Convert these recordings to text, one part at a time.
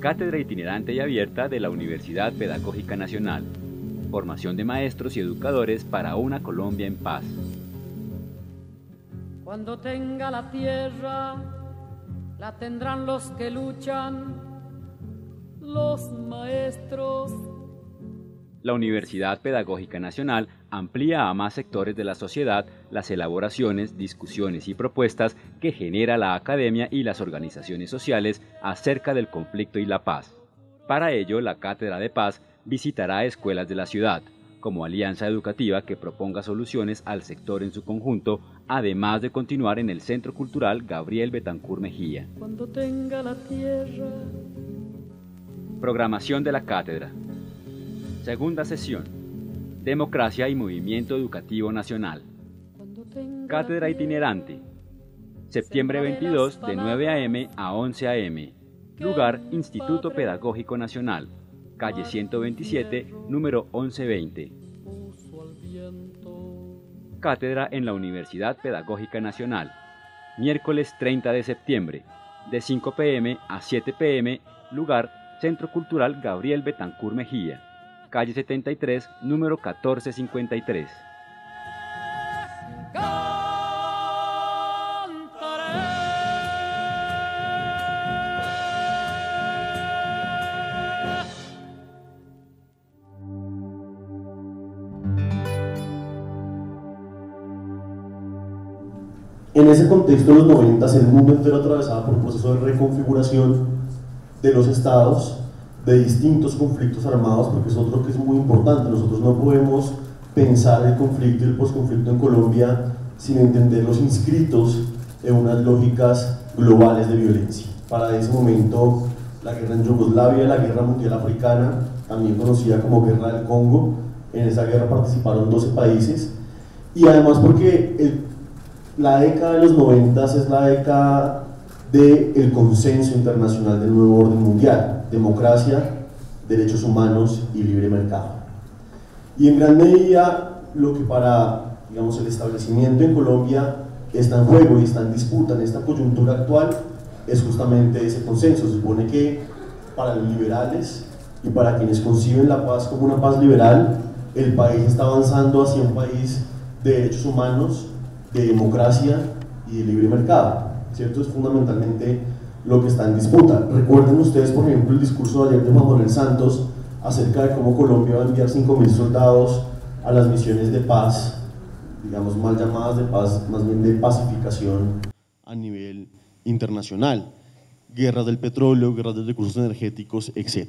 Cátedra itinerante y abierta de la Universidad Pedagógica Nacional. Formación de maestros y educadores para una Colombia en paz. Cuando tenga la tierra, la tendrán los que luchan, los maestros. La Universidad Pedagógica Nacional amplía a más sectores de la sociedad las elaboraciones, discusiones y propuestas que genera la academia y las organizaciones sociales acerca del conflicto y la paz. Para ello, la Cátedra de Paz visitará escuelas de la ciudad, como alianza educativa que proponga soluciones al sector en su conjunto, además de continuar en el Centro Cultural Gabriel Betancur Mejía. Cuando tenga la tierra. Programación de la Cátedra. Segunda sesión. Democracia y Movimiento Educativo Nacional. Cátedra itinerante. Septiembre 22 de 9 a.m. a 11 a.m. Lugar Instituto Pedagógico Nacional. Calle 127, número 1120. Cátedra en la Universidad Pedagógica Nacional. Miércoles 30 de septiembre, de 5 p.m. a 7 p.m. Lugar Centro Cultural Gabriel Betancur Mejía. Calle 73, número 1453. En ese contexto de los 90, el mundo entero atravesaba por un proceso de reconfiguración de los estados, de distintos conflictos armados, porque es otro que es muy importante. Nosotros no podemos pensar el conflicto y el posconflicto en Colombia sin entender los inscritos en unas lógicas globales de violencia. Para ese momento, la guerra en Yugoslavia, la Guerra Mundial Africana, también conocida como Guerra del Congo, en esa guerra participaron 12 países, y además porque la década de los 90 es la década del consenso internacional del nuevo orden mundial: democracia, derechos humanos y libre mercado. Y en gran medida lo que para, digamos, el establecimiento en Colombia está en juego y está en disputa en esta coyuntura actual es justamente ese consenso. Se supone que para los liberales y para quienes conciben la paz como una paz liberal, el país está avanzando hacia un país de derechos humanos, de democracia y de libre mercado, ¿cierto? Es fundamentalmente lo que está en disputa. Recuerden ustedes, por ejemplo, el discurso de ayer de Juan Manuel Santos acerca de cómo Colombia va a enviar 5.000 soldados a las misiones de paz, digamos mal llamadas de paz, más bien de pacificación a nivel internacional, guerras del petróleo, guerras de recursos energéticos, etc.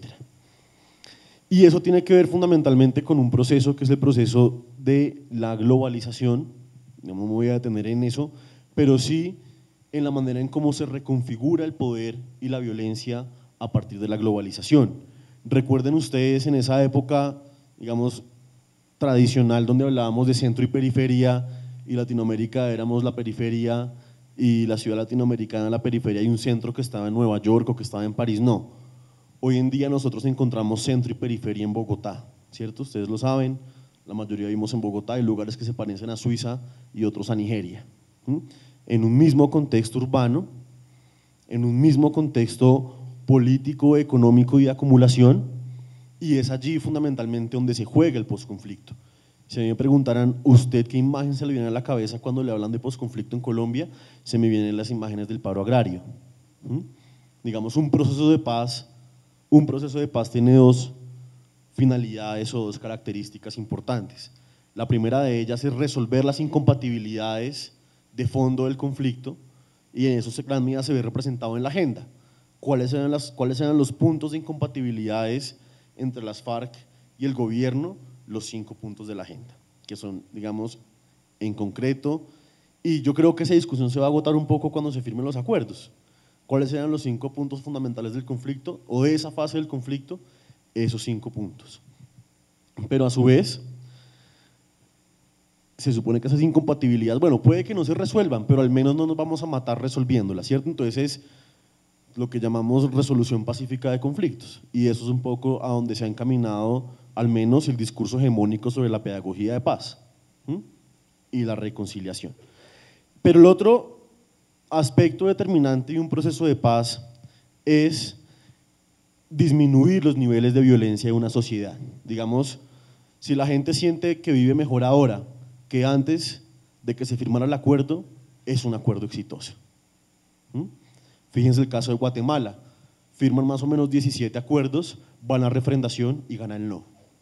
Y eso tiene que ver fundamentalmente con un proceso que es el proceso de la globalización. No me voy a detener en eso, pero sí en la manera en cómo se reconfigura el poder y la violencia a partir de la globalización. Recuerden ustedes en esa época, digamos, tradicional, donde hablábamos de centro y periferia, y Latinoamérica éramos la periferia y la ciudad latinoamericana la periferia, y un centro que estaba en Nueva York o que estaba en París. No, hoy en día nosotros encontramos centro y periferia en Bogotá, ¿cierto? Ustedes lo saben, la mayoría vivimos en Bogotá, hay lugares que se parecen a Suiza y otros a Nigeria, en un mismo contexto urbano, en un mismo contexto político, económico y de acumulación, y es allí fundamentalmente donde se juega el posconflicto. Si me preguntaran, ¿usted qué imagen se le viene a la cabeza cuando le hablan de posconflicto en Colombia? Se me vienen las imágenes del paro agrario. Digamos, un proceso de paz tiene dos finalidades o dos características importantes. La primera de ellas es resolver las incompatibilidades de fondo del conflicto, y en eso gran medida se ve representado en la agenda. ¿Cuáles eran los puntos de incompatibilidades entre las FARC y el gobierno? Los 5 puntos de la agenda, que son, digamos, en concreto, y yo creo que esa discusión se va a agotar un poco cuando se firmen los acuerdos. ¿Cuáles eran los 5 puntos fundamentales del conflicto o de esa fase del conflicto? Esos 5 puntos. Pero a su vez, se supone que esas incompatibilidades, bueno, puede que no se resuelvan, pero al menos no nos vamos a matar resolviéndolas, ¿cierto? Entonces es lo que llamamos resolución pacífica de conflictos, y eso es un poco a donde se ha encaminado al menos el discurso hegemónico sobre la pedagogía de paz y la reconciliación. Pero el otro aspecto determinante de un proceso de paz es disminuir los niveles de violencia de una sociedad. Digamos, si la gente siente que vive mejor ahora que antes de que se firmara el acuerdo, es un acuerdo exitoso. Fíjense el caso de Guatemala, firman más o menos 17 acuerdos, van a referendación y gana el no.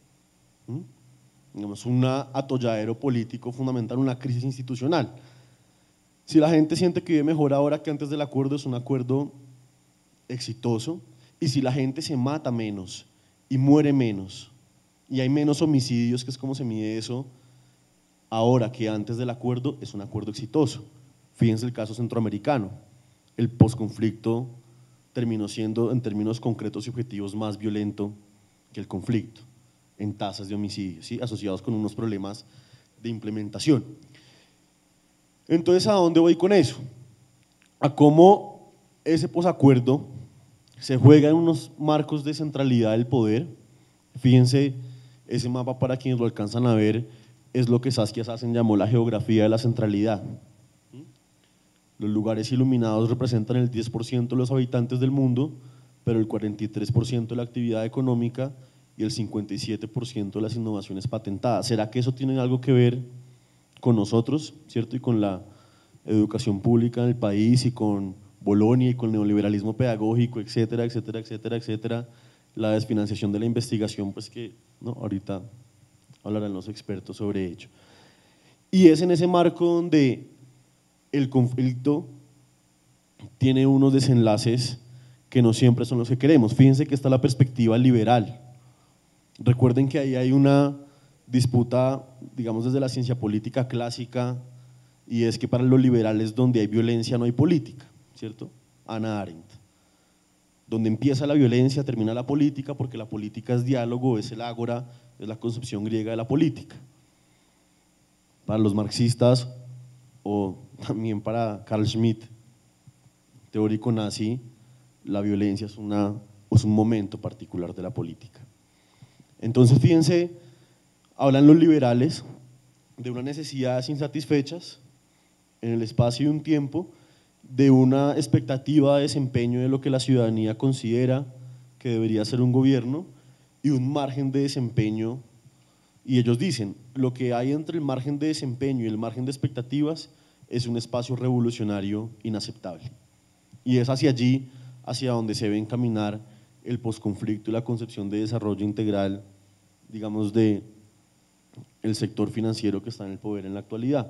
Digamos, un atolladero político fundamental, una crisis institucional. Si la gente siente que vive mejor ahora que antes del acuerdo, es un acuerdo exitoso. Y si la gente se mata menos y muere menos y hay menos homicidios, que es como se mide eso, ahora que antes del acuerdo, es un acuerdo exitoso. Fíjense el caso centroamericano, el posconflicto terminó siendo en términos concretos y objetivos más violento que el conflicto en tasas de homicidios, ¿sí? Asociados con unos problemas de implementación. Entonces, ¿a dónde voy con eso? A cómo ese posacuerdo se juega en unos marcos de centralidad del poder. Fíjense, ese mapa, para quienes lo alcanzan a ver, es lo que Saskia Sassen llamó la geografía de la centralidad. Los lugares iluminados representan el 10% de los habitantes del mundo, pero el 43% de la actividad económica y el 57% de las innovaciones patentadas. ¿Será que eso tiene algo que ver con nosotros, cierto? Y con la educación pública en el país y con Bolonia y con el neoliberalismo pedagógico, etcétera, etcétera, etcétera, etcétera, la desfinanciación de la investigación, pues que no, ahorita hablarán los expertos sobre ello. Y es en ese marco donde el conflicto tiene unos desenlaces que no siempre son los que queremos. Fíjense que está la perspectiva liberal. Recuerden que ahí hay una disputa, digamos, desde la ciencia política clásica, y es que para los liberales donde hay violencia no hay política, ¿cierto? Hannah Arendt. Donde empieza la violencia termina la política, porque la política es diálogo, es el ágora, es la concepción griega de la política. Para los marxistas, o también para Carl Schmitt, teórico nazi, la violencia es un momento particular de la política. Entonces, fíjense, hablan los liberales de unas necesidades insatisfechas en el espacio y un tiempo, de una expectativa de desempeño de lo que la ciudadanía considera que debería ser un gobierno y un margen de desempeño, y ellos dicen, lo que hay entre el margen de desempeño y el margen de expectativas es un espacio revolucionario inaceptable. Y es hacia allí, hacia donde se ve encaminar el posconflicto y la concepción de desarrollo integral, digamos, de el sector financiero que está en el poder en la actualidad.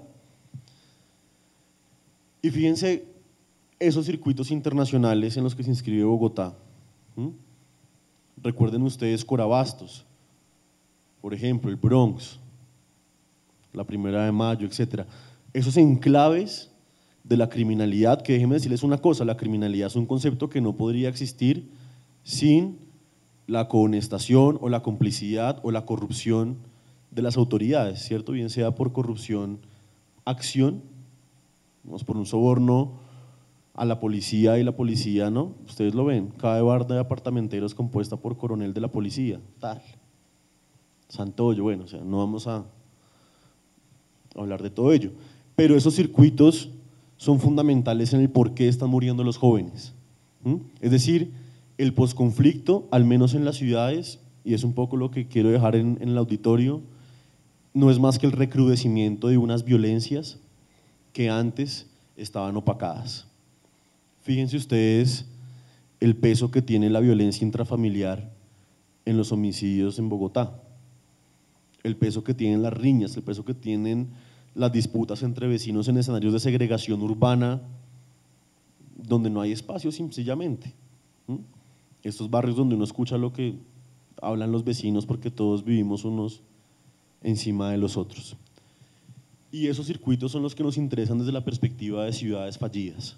Y fíjense esos circuitos internacionales en los que se inscribe Bogotá. Recuerden ustedes Corabastos, por ejemplo, el Bronx, la 1 de Mayo, etcétera. Esos enclaves de la criminalidad, que déjenme decirles una cosa, la criminalidad es un concepto que no podría existir sin la cohonestación o la complicidad o la corrupción de las autoridades, ¿cierto? Bien sea por corrupción, acción, por un soborno a la policía, y la policía, ¿no? Ustedes lo ven, cada barda de apartamenteros es compuesta por coronel de la policía, tal, Santoyo, bueno, o sea, no vamos a hablar de todo ello, pero esos circuitos son fundamentales en el por qué están muriendo los jóvenes. Es decir, el posconflicto, al menos en las ciudades, y es un poco lo que quiero dejar en el auditorio, no es más que el recrudecimiento de unas violencias que antes estaban opacadas. Fíjense ustedes el peso que tiene la violencia intrafamiliar en los homicidios en Bogotá, el peso que tienen las riñas, el peso que tienen las disputas entre vecinos en escenarios de segregación urbana, donde no hay espacio sencillamente. Estos barrios donde uno escucha lo que hablan los vecinos porque todos vivimos unos encima de los otros. Y esos circuitos son los que nos interesan desde la perspectiva de ciudades fallidas.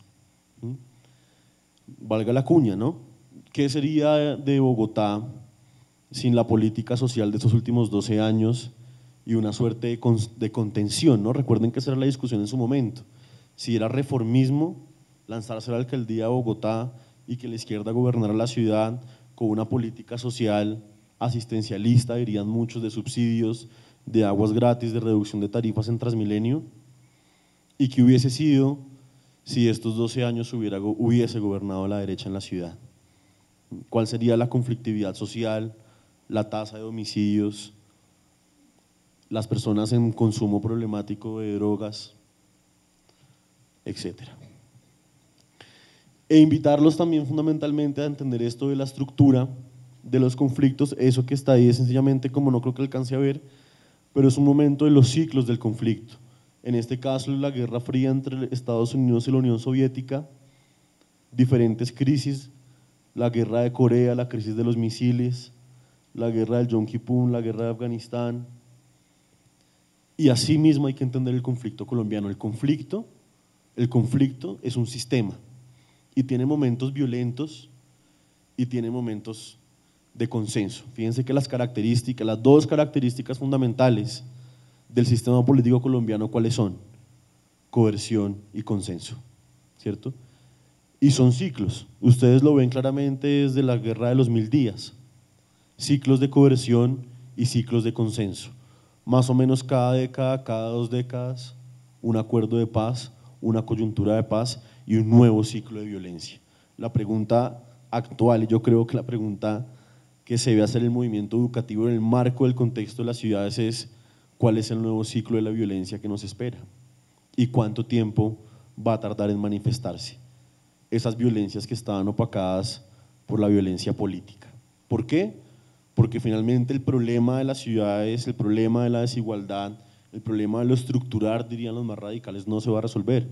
Valga la cuña, ¿no? ¿Qué sería de Bogotá sin la política social de estos últimos 12 años y una suerte de contención, ¿no? Recuerden que esa era la discusión en su momento, si era reformismo lanzarse a la alcaldía de Bogotá y que la izquierda gobernara la ciudad con una política social asistencialista, dirían muchos, de subsidios, de aguas gratis, de reducción de tarifas en Transmilenio, y que hubiese sido si estos 12 años hubiese gobernado la derecha en la ciudad. cuál sería la conflictividad social, la tasa de homicidios, las personas en consumo problemático de drogas, etc. E invitarlos también fundamentalmente a entender esto de la estructura de los conflictos. Eso que está ahí es sencillamente, como no creo que alcance a ver, pero es un momento de los ciclos del conflicto. En este caso, la Guerra Fría entre Estados Unidos y la Unión Soviética, diferentes crisis, la guerra de Corea, la crisis de los misiles, la guerra del Yom Kippur, la guerra de Afganistán. Y así mismo hay que entender el conflicto colombiano. El conflicto es un sistema y tiene momentos violentos y tiene momentos de consenso. Fíjense que las dos características fundamentales del sistema político colombiano, ¿cuáles son? Coerción y consenso, ¿cierto? Y son ciclos, ustedes lo ven claramente desde la Guerra de los 1000 días, ciclos de coerción y ciclos de consenso. Más o menos cada década, cada 2 décadas, un acuerdo de paz, una coyuntura de paz y un nuevo ciclo de violencia. La pregunta actual, y yo creo que la pregunta que se debe hacer el movimiento educativo en el marco del contexto de las ciudades es: ¿cuál es el nuevo ciclo de la violencia que nos espera? ¿Y cuánto tiempo va a tardar en manifestarse esas violencias que estaban opacadas por la violencia política? ¿Por qué? Porque finalmente el problema de las ciudades, el problema de la desigualdad, el problema de lo estructural, dirían los más radicales, no se va a resolver.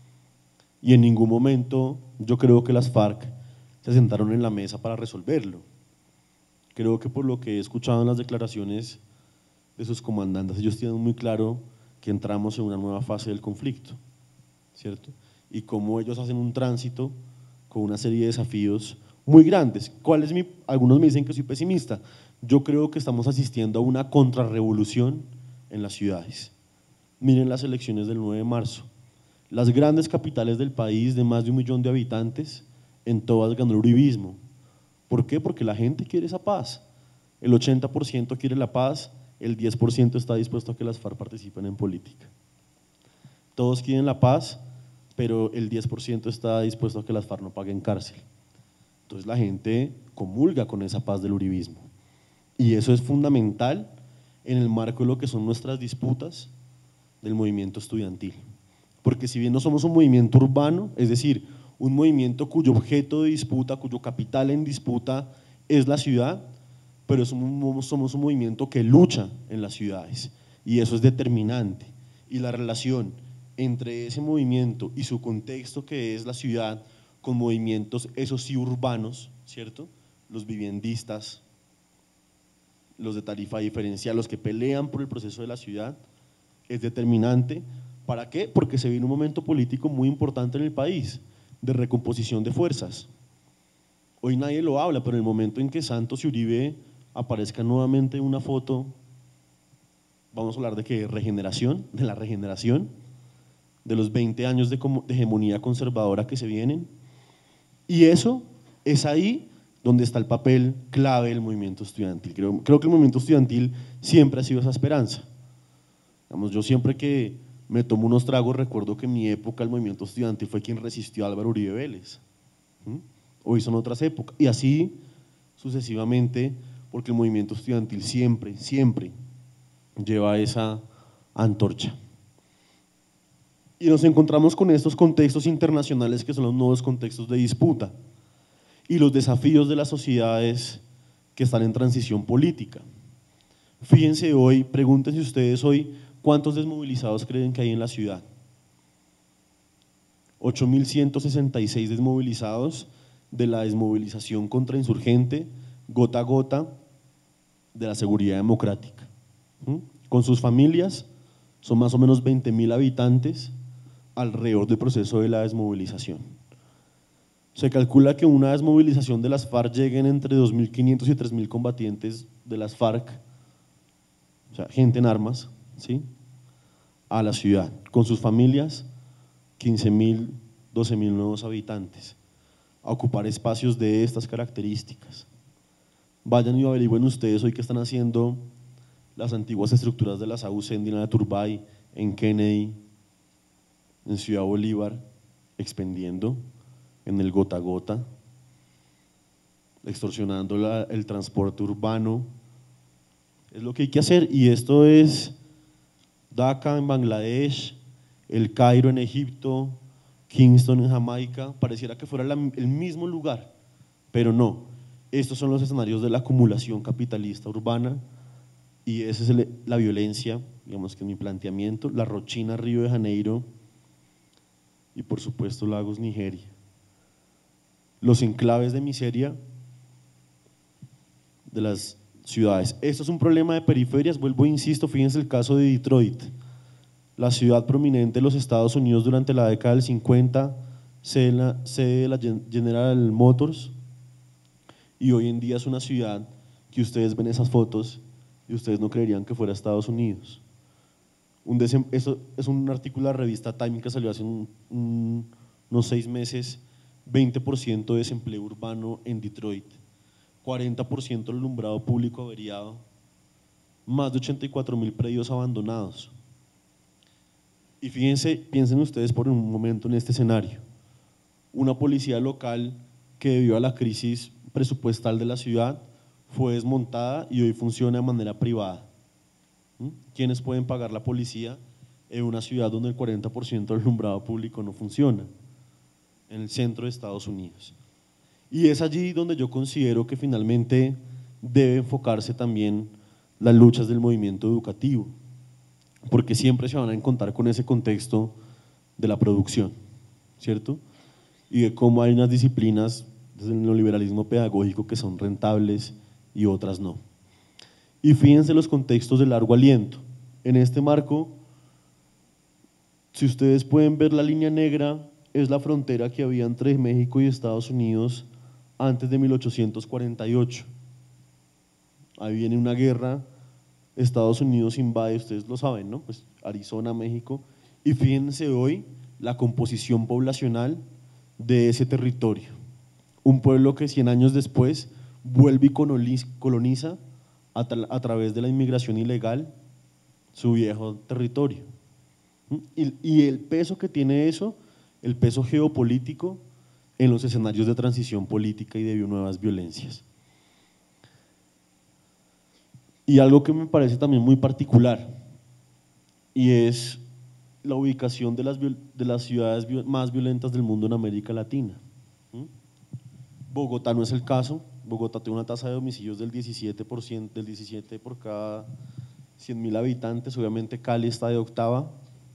Y en ningún momento yo creo que las FARC se sentaron en la mesa para resolverlo. Creo que por lo que he escuchado en las declaraciones de sus comandantes, ellos tienen muy claro que entramos en una nueva fase del conflicto, ¿cierto? Y cómo ellos hacen un tránsito con una serie de desafíos muy grandes. Algunos me dicen que soy pesimista. Yo creo que estamos asistiendo a una contrarrevolución en las ciudades. Miren las elecciones del 9 de marzo. Las grandes capitales del país de más de 1 millón de habitantes, en todas ganó el uribismo. ¿Por qué? Porque la gente quiere esa paz. El 80% quiere la paz, el 10% está dispuesto a que las FARC participen en política. Todos quieren la paz, pero el 10% está dispuesto a que las FARC no paguen cárcel. Entonces la gente comulga con esa paz del uribismo. Y eso es fundamental en el marco de lo que son nuestras disputas del movimiento estudiantil. Porque si bien no somos un movimiento urbano, es decir, un movimiento cuyo objeto de disputa, cuyo capital en disputa es la ciudad, pero somos un movimiento que lucha en las ciudades y eso es determinante. Y la relación entre ese movimiento y su contexto, que es la ciudad, con movimientos, esos sí urbanos, ¿cierto? Los viviendistas, los de tarifa diferencial, los que pelean por el proceso de la ciudad, es determinante. ¿Para qué? Porque se viene un momento político muy importante en el país, de recomposición de fuerzas. Hoy nadie lo habla, pero en el momento en que Santos y Uribe aparezcan nuevamente en una foto, vamos a hablar de qué, regeneración, de la regeneración, de los 20 años de hegemonía conservadora que se vienen, y eso es ahí donde está el papel clave del movimiento estudiantil. Creo que el movimiento estudiantil siempre ha sido esa esperanza. Yo siempre que me tomo unos tragos recuerdo que en mi época el movimiento estudiantil fue quien resistió a Álvaro Uribe Vélez. Hoy son otras épocas, y así sucesivamente, porque el movimiento estudiantil siempre lleva esa antorcha. Y nos encontramos con estos contextos internacionales que son los nuevos contextos de disputa y los desafíos de las sociedades que están en transición política. Fíjense hoy, pregúntense ustedes hoy, ¿cuántos desmovilizados creen que hay en la ciudad? 8.166 desmovilizados de la desmovilización contrainsurgente, gota a gota, de la seguridad democrática. Con sus familias, son más o menos 20.000 habitantes alrededor del proceso de la desmovilización. Se calcula que una desmovilización de las FARC lleguen entre 2.500 y 3.000 combatientes de las FARC, o sea, gente en armas, ¿sí?, a la ciudad, con sus familias, 15.000, 12.000 nuevos habitantes, a ocupar espacios de estas características. Vayan y averigüen ustedes hoy qué están haciendo las antiguas estructuras de las AUC en Dina de Turbay, en Kennedy, en Ciudad Bolívar, expendiendo en el gota a gota. extorsionando el transporte urbano. Es lo que hay que hacer, y esto es Dhaka en Bangladesh, El Cairo en Egipto, Kingston en Jamaica. Pareciera que fuera el mismo lugar, pero no. Estos son los escenarios de la acumulación capitalista urbana, y esa es la violencia, digamos que en mi planteamiento, la Rochina, Río de Janeiro, y por supuesto Lagos, Nigeria. Los enclaves de miseria de las ciudades. Esto es un problema de periferias, vuelvo e insisto, fíjense el caso de Detroit, la ciudad prominente de los Estados Unidos durante la década del 50, sede de la General Motors, y hoy en día es una ciudad que ustedes ven esas fotos y ustedes no creerían que fuera Estados Unidos. Eso es un artículo de la revista Time que salió hace unos 6 meses, 20% de desempleo urbano en Detroit, 40% del alumbrado público averiado, más de 84.000 predios abandonados. Y fíjense, piensen ustedes por un momento en este escenario, una policía local que debido a la crisis presupuestal de la ciudad fue desmontada y hoy funciona de manera privada. ¿Quiénes pueden pagar la policía en una ciudad donde el 40% del alumbrado público no funciona? En el centro de Estados Unidos. Y es allí donde yo considero que finalmente debe enfocarse también las luchas del movimiento educativo, porque siempre se van a encontrar con ese contexto de la producción, ¿cierto? Y de cómo hay unas disciplinas desde el neoliberalismo pedagógico que son rentables y otras no. Y fíjense los contextos de largo aliento. En este marco, si ustedes pueden ver la línea negra, es la frontera que había entre México y Estados Unidos antes de 1848. Ahí viene una guerra, Estados Unidos invade, ustedes lo saben, ¿no? Pues Arizona, México, y fíjense hoy la composición poblacional de ese territorio. Un pueblo que 100 años después vuelve y coloniza a través de la inmigración ilegal su viejo territorio. Y el peso que tiene eso, el peso geopolítico en los escenarios de transición política y de nuevas violencias. Y algo que me parece también muy particular, y es la ubicación de las ciudades más violentas del mundo en América Latina. Bogotá no es el caso. Bogotá tiene una tasa de homicidios del 17%, del 17 por cada 100.000 habitantes, obviamente Cali está de octava.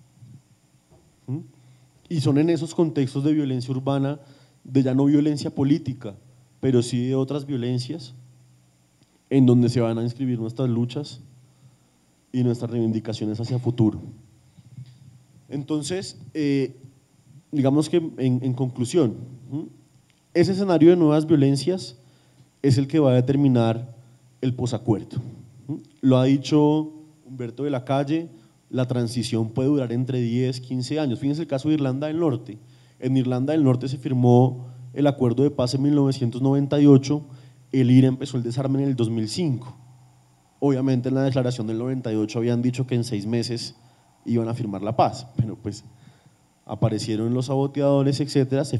Y son en esos contextos de violencia urbana, de ya no violencia política, pero sí de otras violencias, en donde se van a inscribir nuestras luchas y nuestras reivindicaciones hacia futuro. Entonces, digamos que en conclusión, ese escenario de nuevas violencias es el que va a determinar el posacuerdo. Lo ha dicho Humberto de la Calle, la transición puede durar entre 10, 15 años. Fíjense el caso de Irlanda del Norte. En Irlanda del Norte se firmó el acuerdo de paz en 1998, el IRA empezó el desarme en el 2005. Obviamente en la declaración del 98 habían dicho que en 6 meses iban a firmar la paz, pero pues aparecieron los saboteadores, etcétera, se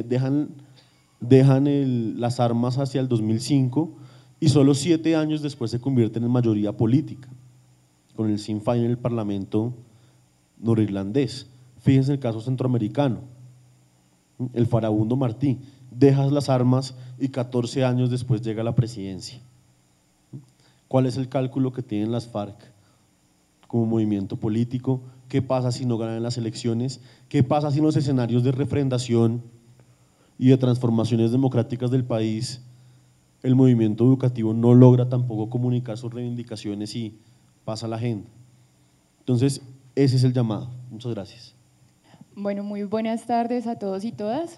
dejan las armas hacia el 2005 y solo 7 años después se convierten en mayoría política, con el Sinn Féin en el parlamento norirlandés. Fíjense el caso centroamericano, el farabundo Martí, dejas las armas y 14 años después llega a la presidencia. ¿Cuál es el cálculo que tienen las FARC como movimiento político? ¿Qué pasa si no ganan las elecciones? ¿Qué pasa si en los escenarios de refrendación y de transformaciones democráticas del país el movimiento educativo no logra tampoco comunicar sus reivindicaciones y pasa la agenda? Entonces, ese es el llamado. Muchas gracias. Bueno, muy buenas tardes a todos y todas.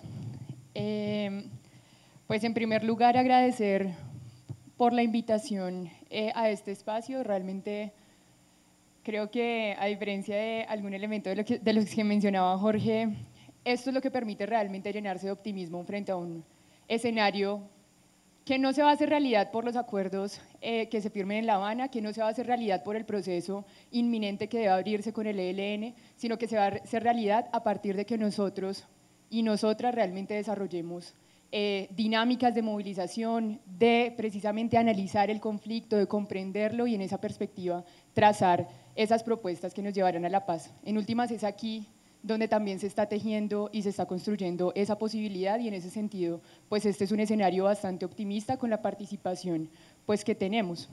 Pues en primer lugar agradecer por la invitación a este espacio. Realmente creo que a diferencia de algún elemento de los que mencionaba Jorge, esto es lo que permite realmente llenarse de optimismo frente a un escenario que no se va a hacer realidad por los acuerdos que se firmen en La Habana, que no se va a hacer realidad por el proceso inminente que debe abrirse con el ELN, sino que se va a hacer realidad a partir de que nosotros y nosotras realmente desarrollemos dinámicas de movilización, de precisamente analizar el conflicto, de comprenderlo y en esa perspectiva trazar esas propuestas que nos llevarán a la paz. En últimas es aquí donde también se está tejiendo y se está construyendo esa posibilidad y en ese sentido, pues este es un escenario bastante optimista con la participación pues que tenemos.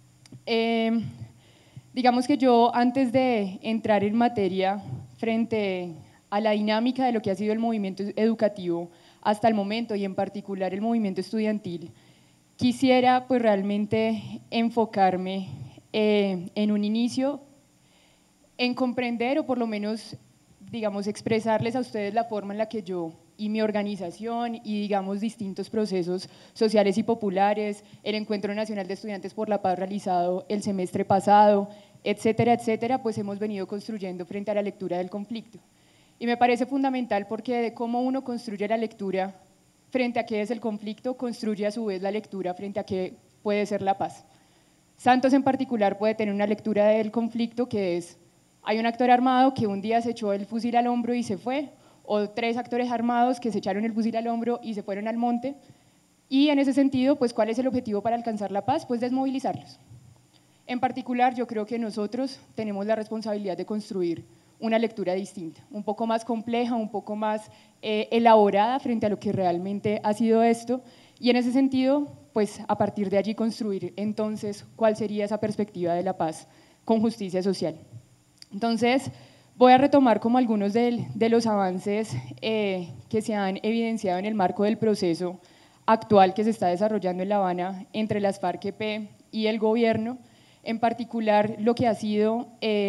Digamos que yo antes de entrar en materia frente a la dinámica de lo que ha sido el movimiento educativo hasta el momento y en particular el movimiento estudiantil, quisiera pues realmente enfocarme en un inicio en comprender o por lo menos digamos expresarles a ustedes la forma en la que yo y mi organización y digamos distintos procesos sociales y populares, el Encuentro Nacional de Estudiantes por la Paz realizado el semestre pasado, etcétera, etcétera, pues hemos venido construyendo frente a la lectura del conflicto. Y me parece fundamental porque de cómo uno construye la lectura frente a qué es el conflicto, construye a su vez la lectura frente a qué puede ser la paz. Santos en particular puede tener una lectura del conflicto que es, hay un actor armado que un día se echó el fusil al hombro y se fue, o 3 actores armados que se echaron el fusil al hombro y se fueron al monte, y en ese sentido, pues ¿cuál es el objetivo para alcanzar la paz? Pues desmovilizarlos. En particular, yo creo que nosotros tenemos la responsabilidad de construir una lectura distinta, un poco más compleja, un poco más elaborada frente a lo que realmente ha sido esto, y en ese sentido, pues a partir de allí construir entonces cuál sería esa perspectiva de la paz con justicia social. Entonces, voy a retomar como algunos de los avances que se han evidenciado en el marco del proceso actual que se está desarrollando en La Habana entre las FARC-EP y el gobierno, en particular lo que ha sido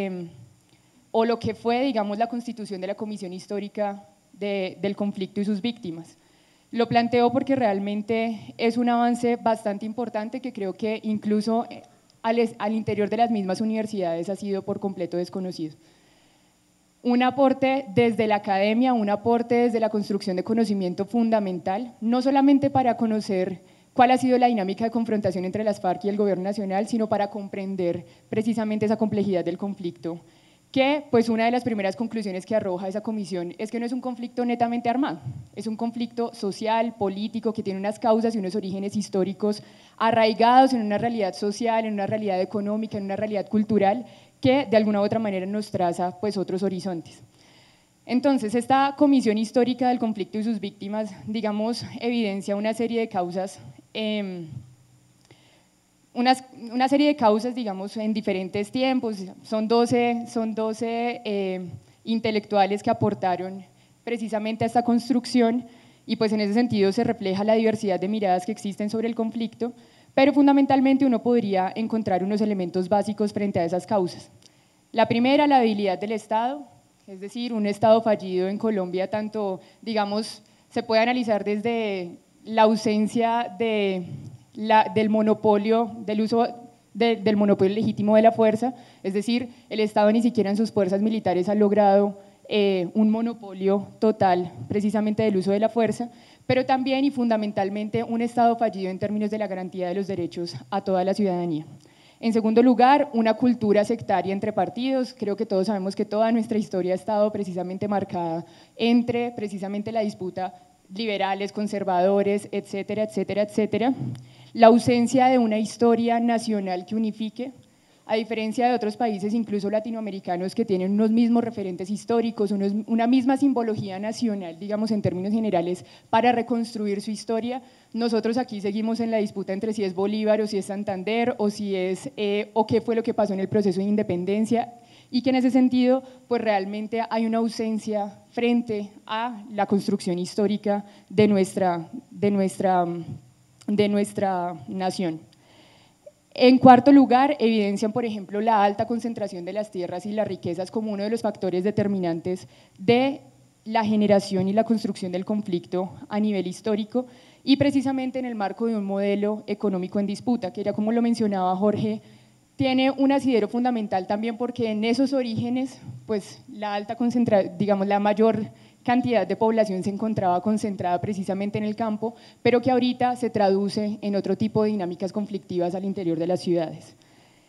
o lo que fue, digamos, la constitución de la Comisión Histórica del Conflicto y sus víctimas. Lo planteo porque realmente es un avance bastante importante que creo que incluso al interior de las mismas universidades ha sido por completo desconocido. Un aporte desde la academia, un aporte desde la construcción de conocimiento fundamental, no solamente para conocer cuál ha sido la dinámica de confrontación entre las FARC y el gobierno nacional, sino para comprender precisamente esa complejidad del conflicto, que pues una de las primeras conclusiones que arroja esa comisión es que no es un conflicto netamente armado, es un conflicto social, político, que tiene unas causas y unos orígenes históricos arraigados en una realidad social, en una realidad económica, en una realidad cultural, que de alguna u otra manera nos traza pues otros horizontes. Entonces, esta Comisión Histórica del Conflicto y sus víctimas, digamos, evidencia una serie de causas, una serie de causas, digamos, en diferentes tiempos. Son 12 intelectuales que aportaron precisamente a esta construcción y pues en ese sentido se refleja la diversidad de miradas que existen sobre el conflicto, pero fundamentalmente uno podría encontrar unos elementos básicos frente a esas causas. La primera, la debilidad del Estado, es decir, un Estado fallido en Colombia, tanto, digamos, se puede analizar desde la ausencia del monopolio, del monopolio legítimo de la fuerza, es decir, el Estado ni siquiera en sus fuerzas militares ha logrado un monopolio total precisamente del uso de la fuerza, pero también y fundamentalmente un Estado fallido en términos de la garantía de los derechos a toda la ciudadanía. En segundo lugar, una cultura sectaria entre partidos. Creo que todos sabemos que toda nuestra historia ha estado precisamente marcada entre precisamente la disputa liberales, conservadores, etcétera, etcétera, etcétera. La ausencia de una historia nacional que unifique, a diferencia de otros países, incluso latinoamericanos, que tienen unos mismos referentes históricos, una misma simbología nacional, digamos en términos generales, para reconstruir su historia. Nosotros aquí seguimos en la disputa entre si es Bolívar o si es Santander o si es, o qué fue lo que pasó en el proceso de independencia, y que en ese sentido, pues realmente hay una ausencia frente a la construcción histórica de nuestra nación. En cuarto lugar, evidencian, por ejemplo, la alta concentración de las tierras y las riquezas como uno de los factores determinantes de la generación y la construcción del conflicto a nivel histórico y precisamente en el marco de un modelo económico en disputa, que ya como lo mencionaba Jorge, tiene un asidero fundamental también porque en esos orígenes, pues la alta concentración, digamos la mayor cantidad de población se encontraba concentrada precisamente en el campo, pero que ahorita se traduce en otro tipo de dinámicas conflictivas al interior de las ciudades.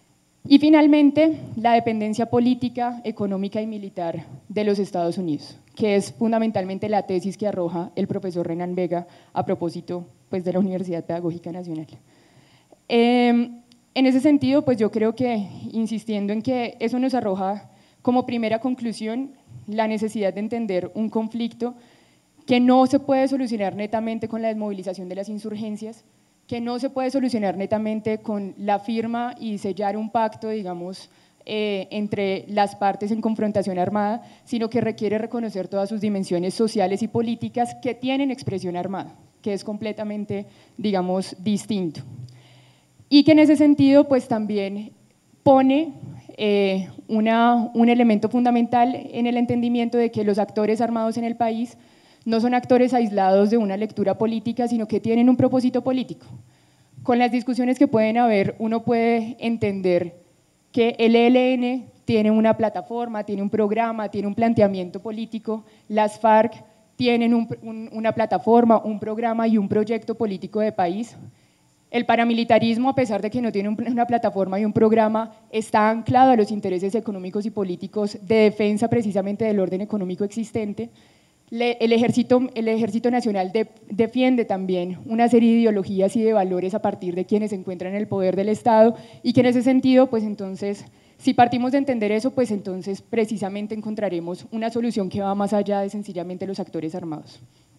Y finalmente, la dependencia política, económica y militar de los Estados Unidos, que es fundamentalmente la tesis que arroja el profesor Renan Vega a propósito pues, de la Universidad Pedagógica Nacional. En ese sentido, pues yo creo que, insistiendo en que eso nos arroja como primera conclusión la necesidad de entender un conflicto que no se puede solucionar netamente con la desmovilización de las insurgencias, que no se puede solucionar netamente con la firma y sellar un pacto, digamos, entre las partes en confrontación armada, sino que requiere reconocer todas sus dimensiones sociales y políticas que tienen expresión armada, que es completamente, digamos, distinto. Y que en ese sentido, pues también pone un elemento fundamental en el entendimiento de que los actores armados en el país no son actores aislados de una lectura política, sino que tienen un propósito político. Con las discusiones que pueden haber, uno puede entender que el ELN tiene una plataforma, tiene un programa, tiene un planteamiento político, las FARC tienen una plataforma, un programa y un proyecto político de país. El paramilitarismo, a pesar de que no tiene una plataforma y un programa, está anclado a los intereses económicos y políticos de defensa precisamente del orden económico existente. El Ejército Nacional defiende también una serie de ideologías y de valores a partir de quienes se encuentran en el poder del Estado y que en ese sentido, pues entonces, si partimos de entender eso, pues entonces precisamente encontraremos una solución que va más allá de sencillamente los actores armados.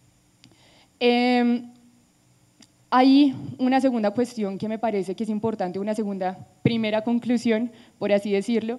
Hay una segunda cuestión que me parece que es importante, una primera conclusión, por así decirlo,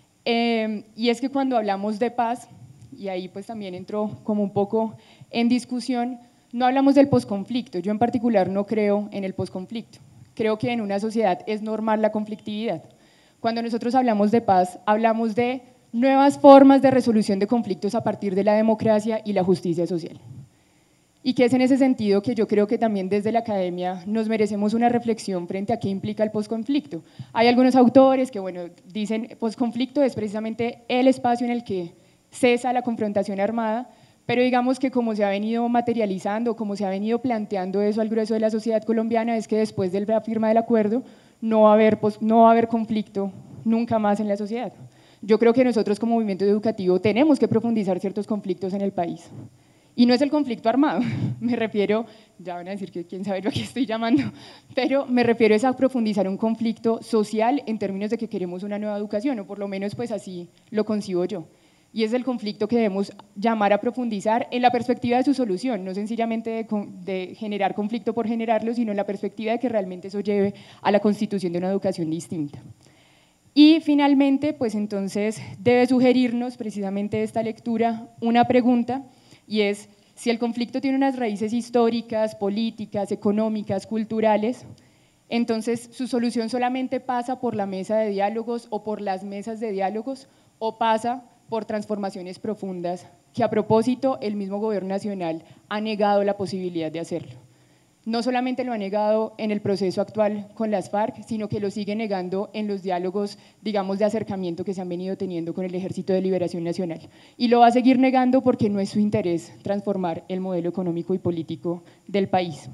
y es que cuando hablamos de paz, y ahí pues también entró como un poco en discusión, no hablamos del posconflicto. Yo en particular no creo en el posconflicto. Creo que en una sociedad es normal la conflictividad. Cuando nosotros hablamos de paz, hablamos de nuevas formas de resolución de conflictos a partir de la democracia y la justicia social. Y que es en ese sentido que yo creo que también desde la academia nos merecemos una reflexión frente a qué implica el posconflicto. Hay algunos autores que bueno, dicen posconflicto es precisamente el espacio en el que cesa la confrontación armada, pero digamos que como se ha venido materializando, como se ha venido planteando eso al grueso de la sociedad colombiana, es que después de la firma del acuerdo no va a haber conflicto nunca más en la sociedad. Yo creo que nosotros como movimiento educativo tenemos que profundizar ciertos conflictos en el país. Y no es el conflicto armado, me refiero, ya van a decir que quién sabe lo que estoy llamando, pero me refiero a profundizar un conflicto social en términos de que queremos una nueva educación, o por lo menos pues así lo concibo yo. Y es el conflicto que debemos llamar a profundizar en la perspectiva de su solución, no sencillamente de generar conflicto por generarlo, sino en la perspectiva de que realmente eso lleve a la constitución de una educación distinta. Y finalmente, pues entonces debe sugerirnos precisamente esta lectura una pregunta, y es si el conflicto tiene unas raíces históricas, políticas, económicas, culturales, entonces su solución solamente pasa por la mesa de diálogos o por las mesas de diálogos, o pasa por transformaciones profundas, que a propósito el mismo gobierno nacional ha negado la posibilidad de hacerlo. No solamente lo ha negado en el proceso actual con las FARC, sino que lo sigue negando en los diálogos, digamos, de acercamiento que se han venido teniendo con el Ejército de Liberación Nacional. Y lo va a seguir negando porque no es su interés transformar el modelo económico y político del país.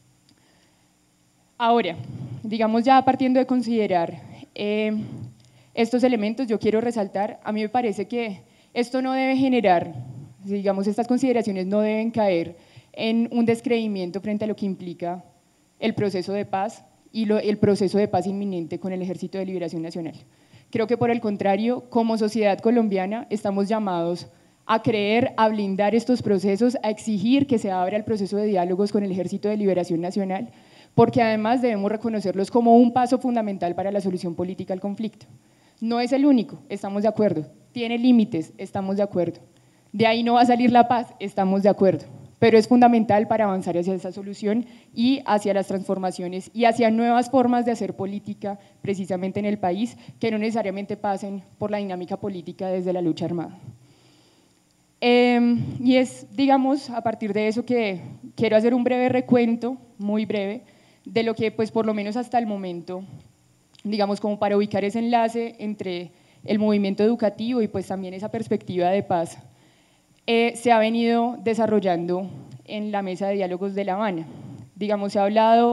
Ahora, digamos ya partiendo de considerar estos elementos, yo quiero resaltar, a mí me parece que esto no debe generar, digamos, estas consideraciones no deben caer en un descreimiento frente a lo que implica el proceso de paz y el proceso de paz inminente con el Ejército de Liberación Nacional. Creo que por el contrario, como sociedad colombiana, estamos llamados a creer, a blindar estos procesos, a exigir que se abra el proceso de diálogos con el Ejército de Liberación Nacional, porque además debemos reconocerlos como un paso fundamental para la solución política al conflicto. No es el único, estamos de acuerdo. Tiene límites, estamos de acuerdo. De ahí no va a salir la paz, estamos de acuerdo. Pero es fundamental para avanzar hacia esa solución y hacia las transformaciones y hacia nuevas formas de hacer política precisamente en el país que no necesariamente pasen por la dinámica política desde la lucha armada. Y es, digamos, a partir de eso que quiero hacer un breve recuento, muy breve, de lo que pues por lo menos hasta el momento, digamos como para ubicar ese enlace entre el movimiento educativo y pues también esa perspectiva de paz, se ha venido desarrollando en la mesa de diálogos de La Habana. Digamos, se ha hablado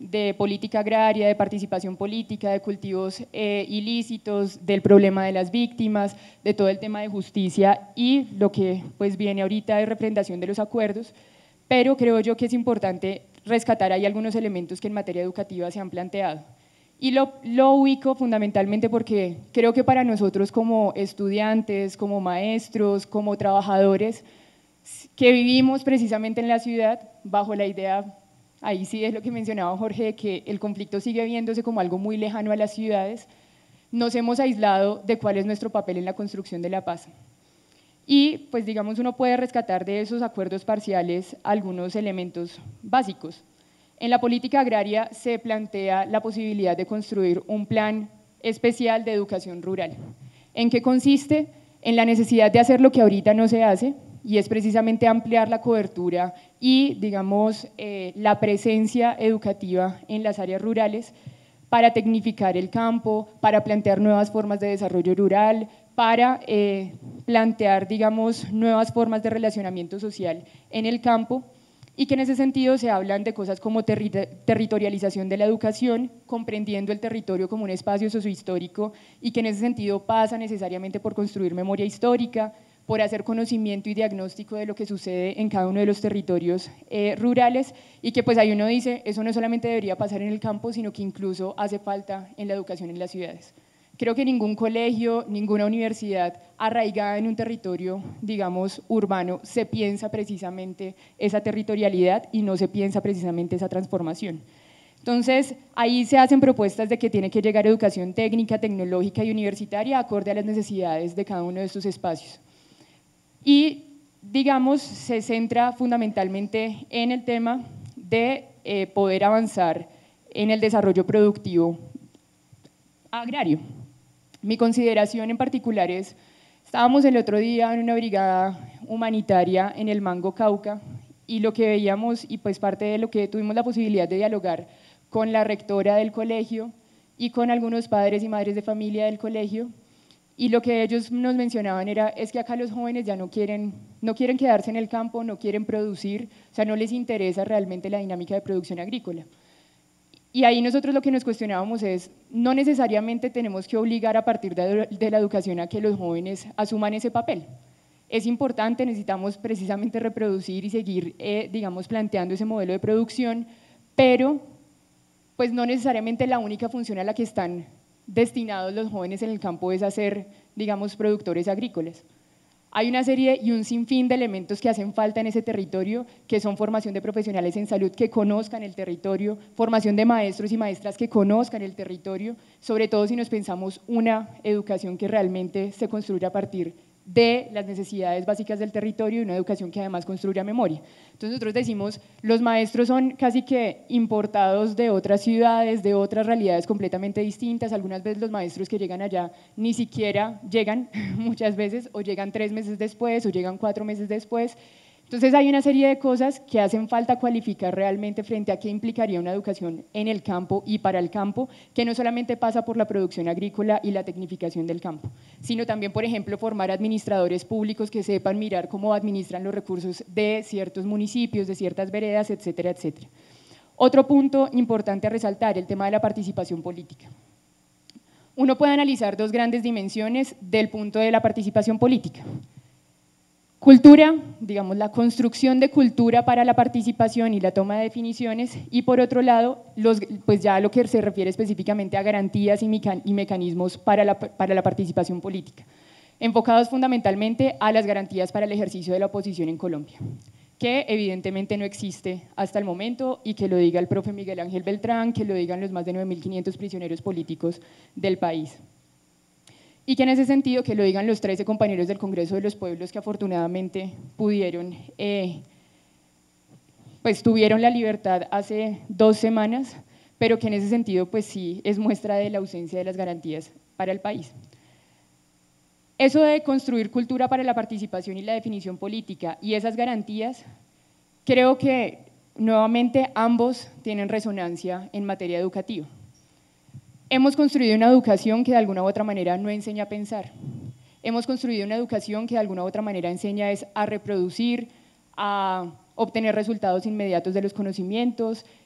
de política agraria, de participación política, de cultivos ilícitos, del problema de las víctimas, de todo el tema de justicia y lo que pues viene ahorita de representación de los acuerdos, pero creo yo que es importante rescatar ahí algunos elementos que en materia educativa se han planteado. Y lo ubico fundamentalmente porque creo que para nosotros como estudiantes, como maestros, como trabajadores que vivimos precisamente en la ciudad, bajo la idea, ahí sí es lo que mencionaba Jorge, de que el conflicto sigue viéndose como algo muy lejano a las ciudades, nos hemos aislado de cuál es nuestro papel en la construcción de la paz. Y pues digamos uno puede rescatar de esos acuerdos parciales algunos elementos básicos. En la política agraria se plantea la posibilidad de construir un plan especial de educación rural. ¿En qué consiste? En la necesidad de hacer lo que ahorita no se hace, y es precisamente ampliar la cobertura y, digamos, la presencia educativa en las áreas rurales para tecnificar el campo, para plantear nuevas formas de desarrollo rural, para plantear, digamos, nuevas formas de relacionamiento social en el campo, y que en ese sentido se hablan de cosas como territorialización de la educación, comprendiendo el territorio como un espacio sociohistórico y que en ese sentido pasa necesariamente por construir memoria histórica, por hacer conocimiento y diagnóstico de lo que sucede en cada uno de los territorios rurales, y que pues ahí uno dice, eso no solamente debería pasar en el campo, sino que incluso hace falta en la educación en las ciudades. Creo que ningún colegio, ninguna universidad arraigada en un territorio, digamos, urbano, se piensa precisamente esa territorialidad y no se piensa precisamente esa transformación. Entonces, ahí se hacen propuestas de que tiene que llegar educación técnica, tecnológica y universitaria acorde a las necesidades de cada uno de estos espacios. Y, digamos, se centra fundamentalmente en el tema de poder avanzar en el desarrollo productivo agrario. Mi consideración en particular es, estábamos el otro día en una brigada humanitaria en el Mango Cauca y lo que veíamos, y pues parte de lo que tuvimos la posibilidad de dialogar con la rectora del colegio y con algunos padres y madres de familia del colegio, y lo que ellos nos mencionaban es que acá los jóvenes ya no quieren quedarse en el campo, no quieren producir, o sea, no les interesa realmente la dinámica de producción agrícola. Y ahí nosotros lo que nos cuestionábamos es, no necesariamente tenemos que obligar a partir de la educación a que los jóvenes asuman ese papel. Es importante, necesitamos precisamente reproducir y seguir, digamos, planteando ese modelo de producción, pero pues no necesariamente la única función a la que están destinados los jóvenes en el campo es a ser, digamos, productores agrícolas. Hay una serie y un sinfín de elementos que hacen falta en ese territorio, que son formación de profesionales en salud que conozcan el territorio, formación de maestros y maestras que conozcan el territorio, sobre todo si nos pensamos una educación que realmente se construya a partir de las necesidades básicas del territorio y una educación que además construya memoria. Entonces nosotros decimos, los maestros son casi que importados de otras ciudades, de otras realidades completamente distintas, algunas veces los maestros que llegan allá ni siquiera llegan muchas veces, o llegan 3 meses después, o llegan 4 meses después. Entonces hay una serie de cosas que hacen falta cualificar realmente frente a qué implicaría una educación en el campo y para el campo, que no solamente pasa por la producción agrícola y la tecnificación del campo, sino también, por ejemplo, formar administradores públicos que sepan mirar cómo administran los recursos de ciertos municipios, de ciertas veredas, etcétera, etcétera. Otro punto importante a resaltar, el tema de la participación política. Uno puede analizar 2 grandes dimensiones del punto de la participación política. Cultura, digamos, la construcción de cultura para la participación y la toma de definiciones, y por otro lado, pues ya lo que se refiere específicamente a garantías y mecanismos para la participación política, enfocados fundamentalmente a las garantías para el ejercicio de la oposición en Colombia, que evidentemente no existe hasta el momento, y que lo diga el profe Miguel Ángel Beltrán, que lo digan los más de 9.500 prisioneros políticos del país. Y que en ese sentido, que lo digan los 13 compañeros del Congreso de los Pueblos que afortunadamente pudieron, pues tuvieron la libertad hace 2 semanas, pero que en ese sentido pues sí es muestra de la ausencia de las garantías para el país. Eso de construir cultura para la participación y la definición política y esas garantías, creo que nuevamente ambos tienen resonancia en materia educativa. Hemos construido una educación que de alguna u otra manera no enseña a pensar. Hemos construido una educación que de alguna u otra manera enseña a reproducir, a obtener resultados inmediatos de los conocimientos,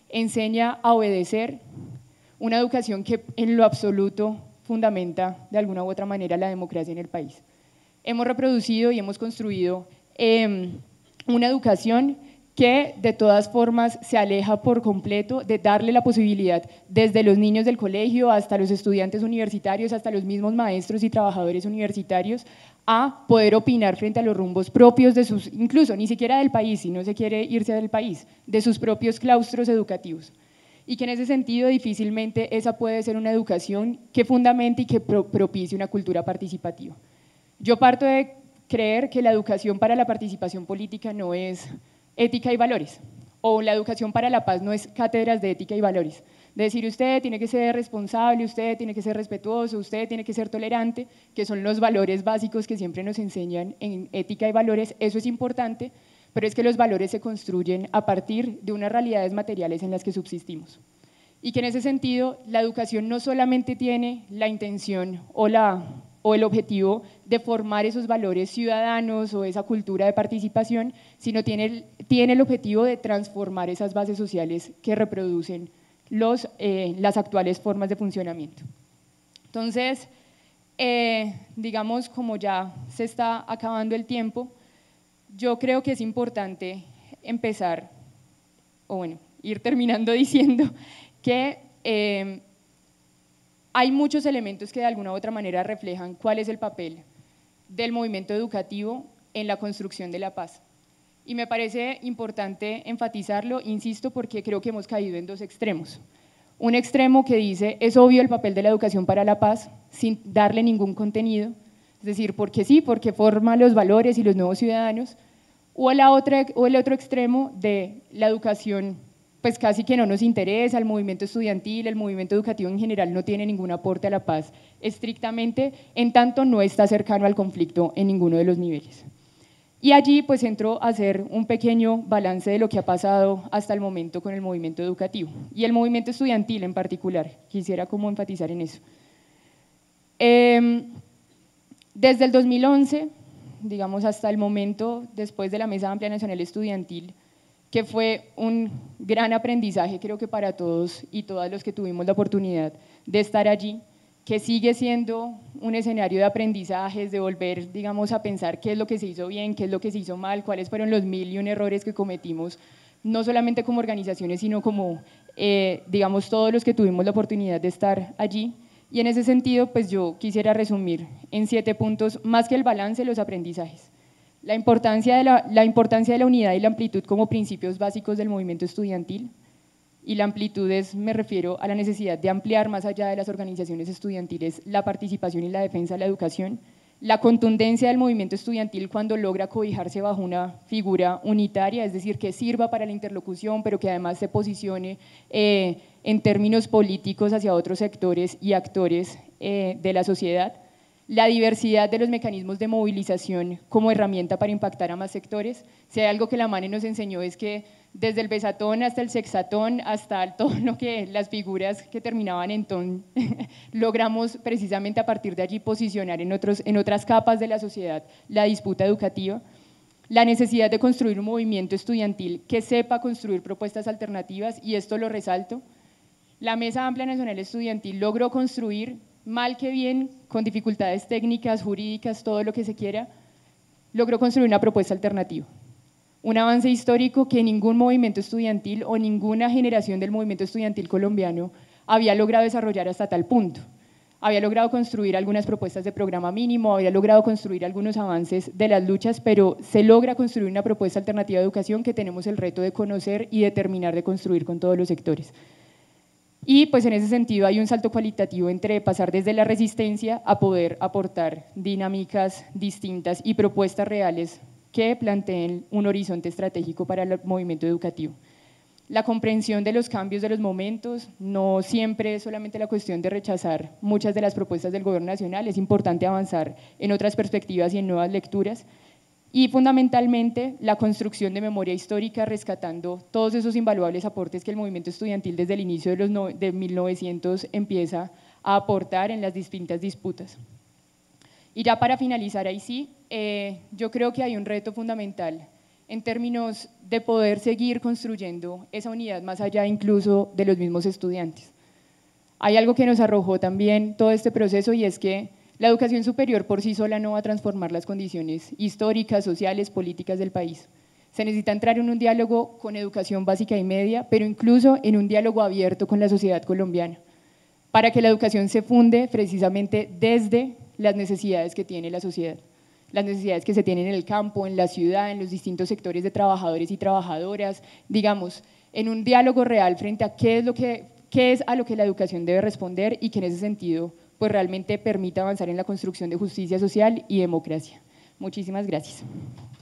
enseña a obedecer, una educación que en lo absoluto fundamenta de alguna u otra manera la democracia en el país. Hemos reproducido y hemos construido una educación que de todas formas se aleja por completo de darle la posibilidad desde los niños del colegio hasta los estudiantes universitarios, hasta los mismos maestros y trabajadores universitarios, a poder opinar frente a los rumbos propios de sus, incluso ni siquiera del país, si no se quiere irse del país, de sus propios claustros educativos. Y que en ese sentido difícilmente esa puede ser una educación que fundamente y que propicie una cultura participativa. Yo parto de creer que la educación para la participación política no es ética y valores, o la educación para la paz no es cátedras de ética y valores. De decir, usted tiene que ser responsable, usted tiene que ser respetuoso, usted tiene que ser tolerante, que son los valores básicos que siempre nos enseñan en ética y valores, eso es importante, pero es que los valores se construyen a partir de unas realidades materiales en las que subsistimos. Y que en ese sentido la educación no solamente tiene la intención o el objetivo de formar esos valores ciudadanos o esa cultura de participación, sino tiene el objetivo de transformar esas bases sociales que reproducen las actuales formas de funcionamiento. Entonces, digamos, como ya se está acabando el tiempo, yo creo que es importante empezar, o bueno, ir terminando diciendo que hay muchos elementos que de alguna u otra manera reflejan cuál es el papel del movimiento educativo en la construcción de la paz. Y me parece importante enfatizarlo, insisto, porque creo que hemos caído en dos extremos. Un extremo que dice, es obvio el papel de la educación para la paz, sin darle ningún contenido, es decir, porque sí, porque forma los valores y los nuevos ciudadanos, o el otro extremo de la educación pues casi que no nos interesa, el movimiento estudiantil, el movimiento educativo en general no tiene ningún aporte a la paz estrictamente, en tanto no está cercano al conflicto en ninguno de los niveles. Y allí pues entro a hacer un pequeño balance de lo que ha pasado hasta el momento con el movimiento educativo y el movimiento estudiantil en particular, quisiera como enfatizar en eso. Desde el 2011, digamos hasta el momento, después de la Mesa Amplia Nacional Estudiantil, que fue un gran aprendizaje creo que para todos y todas los que tuvimos la oportunidad de estar allí, que sigue siendo un escenario de aprendizajes, de volver, digamos, a pensar qué es lo que se hizo bien, qué es lo que se hizo mal, cuáles fueron los 1001 errores que cometimos, no solamente como organizaciones, sino como, digamos, todos los que tuvimos la oportunidad de estar allí. Y en ese sentido, pues yo quisiera resumir en 7 puntos, más que el balance, los aprendizajes. La importancia de la unidad y la amplitud como principios básicos del movimiento estudiantil, y la amplitud me refiero a la necesidad de ampliar más allá de las organizaciones estudiantiles la participación y la defensa de la educación, la contundencia del movimiento estudiantil cuando logra cobijarse bajo una figura unitaria, es decir, que sirva para la interlocución, pero que además se posicione en términos políticos hacia otros sectores y actores de la sociedad, la diversidad de los mecanismos de movilización como herramienta para impactar a más sectores. Si hay algo que la Mane nos enseñó es que desde el besatón hasta el sexatón, hasta todo lo que las figuras que terminaban en ton, logramos precisamente a partir de allí posicionar en otras capas de la sociedad la disputa educativa, la necesidad de construir un movimiento estudiantil que sepa construir propuestas alternativas, y esto lo resalto. La Mesa Amplia Nacional Estudiantil logró construir, mal que bien, con dificultades técnicas, jurídicas, todo lo que se quiera, logró construir una propuesta alternativa. Un avance histórico que ningún movimiento estudiantil o ninguna generación del movimiento estudiantil colombiano había logrado desarrollar hasta tal punto. Había logrado construir algunas propuestas de programa mínimo, había logrado construir algunos avances de las luchas, pero se logra construir una propuesta alternativa de educación que tenemos el reto de conocer y de terminar de construir con todos los sectores. Y pues en ese sentido hay un salto cualitativo entre pasar desde la resistencia a poder aportar dinámicas distintas y propuestas reales que planteen un horizonte estratégico para el movimiento educativo. La comprensión de los cambios de los momentos, no siempre es solamente la cuestión de rechazar muchas de las propuestas del gobierno nacional, es importante avanzar en otras perspectivas y en nuevas lecturas. Y fundamentalmente la construcción de memoria histórica, rescatando todos esos invaluables aportes que el movimiento estudiantil desde el inicio de 1900 empieza a aportar en las distintas disputas. Y ya para finalizar ahí sí, yo creo que hay un reto fundamental en términos de poder seguir construyendo esa unidad más allá incluso de los mismos estudiantes. Hay algo que nos arrojó también todo este proceso y es que la educación superior por sí sola no va a transformar las condiciones históricas, sociales, políticas del país. Se necesita entrar en un diálogo con educación básica y media, pero incluso en un diálogo abierto con la sociedad colombiana, para que la educación se funde precisamente desde las necesidades que tiene la sociedad, las necesidades que se tienen en el campo, en la ciudad, en los distintos sectores de trabajadores y trabajadoras, digamos, en un diálogo real frente a qué es a lo que la educación debe responder y que en ese sentido pues realmente permita avanzar en la construcción de justicia social y democracia. Muchísimas gracias.